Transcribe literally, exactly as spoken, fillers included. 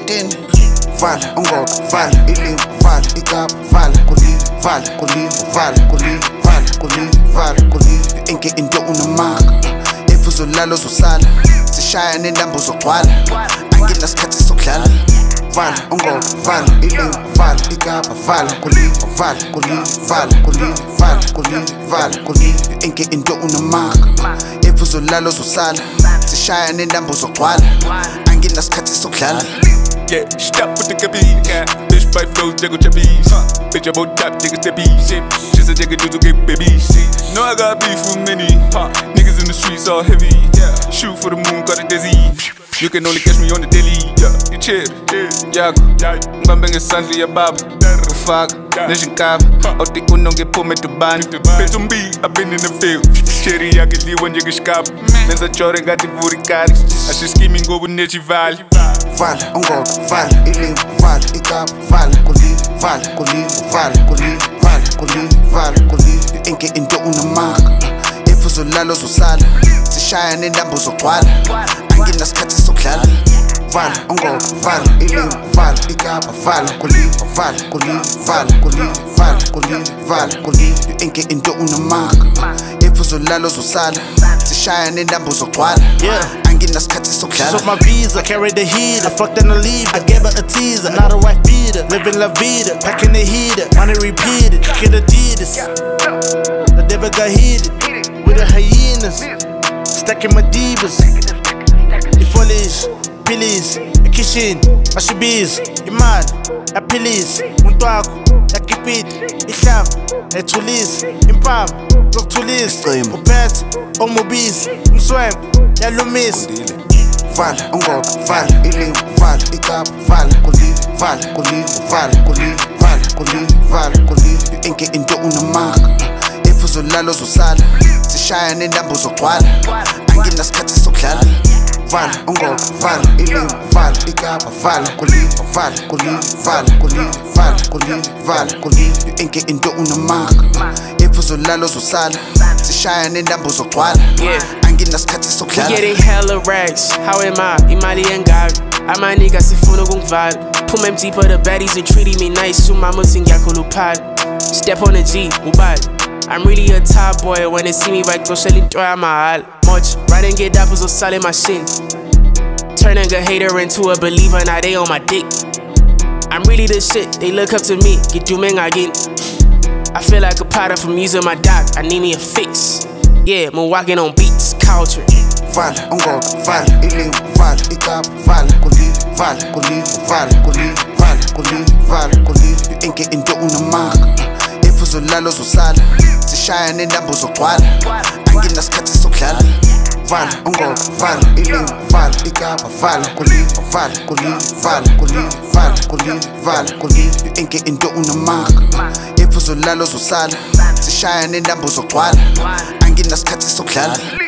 thirteen. Vala, ungoba, vala, ilimi, vala, ikapa, vala, kulile, vala, kulile, vala, kulile, vala, kulile, vala, kulile. Inke into unamanga, efuzo lalo zosala, sishaya nentambo zogcwala, anginasikhathi sokudlala. Vala, ungoba, vala, ilimi, vala, ikapa, vala, kulile, vala, kulile, vala, kulile, vala, kulile, vala, kulile. Inke into unamanga, efuzo lalo zosala, sishaya nentambo zogcwala, anginasikhathi sokudlala. Yeah, stop with the cabbie, yeah. Bitch by flow, jiggle chappies. Bitch about top, niggas steppy. She's a jiggle to get baby. No, I got beef with many. Niggas in the streets all heavy. Shoot for the moon, got a dizzy. You can only catch me on the daily. You chill, Yago. Mbambenge sanzi ya baba. Fuck, nation cab. Out the uno get pulled me to ban. Bitch on B, I've been in the field. Cherry, I get the one you get scab. Men's a chore, got the booty cards. I should scheming go with Nichi Valley. Vala, ungoba, vala, ilimi, vala, ikapa, vala, kulile, vala, kulile, vala, kulile, vala, kulile, vala, kulile. Inke into unamanga, efuzo lalo zosala, sishaya nentambo zogcwala, anginasikhathi sokudlala. Vala, ungoba, vala, ilimi, vala, ikapa, vala, kulile, vala, kulile, vala, kulile, vala, kulile, vala, kulile. Inke into unamanga, efuzo lalo zosala, sishaya nentambo zogcwala, anginasikhathi sokudlala. She took my visa, carried the heater, fucked and I leave. I gave her a teaser, not a wife beater. Living la vida, packing the heater, money repeated, kicking the Adidas. The devil got heated with the hyenas, stacking my divas. The foliage, pillies, the kitchen, my shibis, imad, a pillies, untwako, a kipit, ihlab, a tulis, impam, look tulis, upet, omobis, umswam, yalumis. Vala, ungoba, vala, ilimi, vala, ikapa, vala, kulile, vala, kulile, vala, kulile, vala, kulile, vala, kulile. Inke into unamanga, efuzo lalo zosala, sishaya nentambo zogcwala, anginasikhathi sokudlala. Vala, ungoba, vala, ilimi, vala, ikapa, vala, kulile, vala, kulile, vala, kulile, vala, kulile, vala, kulile. Inke into unamanga, efuzo lalo zosala, sishaya nentambo zogcwala, anginasikhathi sokudlala. We getting hella racks, how am I? Imali and God. I my nigga sifuna kungivala. Put my deep for the baddies and treating me nice. Sumama singyakuluphali. Step on the G, ubali. I'm really a top boy when they see me right go shelling throw my much. Right and get up so solid my shin. Turning a hater into a believer, now they on my dick. I'm really the shit, they look up to me. Get you man again. I feel like a potter from using my doc. I need me a fix. Yeah, I'm walking on beats, culture. Vala, ungoba, vala, ilimi, vala, ikapa, vala, kulile, vala, kulile, vala, kulile, vala, kulile, vala, kulile. Inke into unamanga, efuzo lalo zosala, sishaya nentambo zogcwala, anginasikhathi sokudlala. Vala, ungoba, vala, ilimi, vala, ikapa, vala, kulile, vala, kulile, vala, kulile, vala, kulile, vala, kulile. Inke into unamanga, efuzo lalo zosala, sishaya nentambo zogcwala, anginasikhathi sokudlala.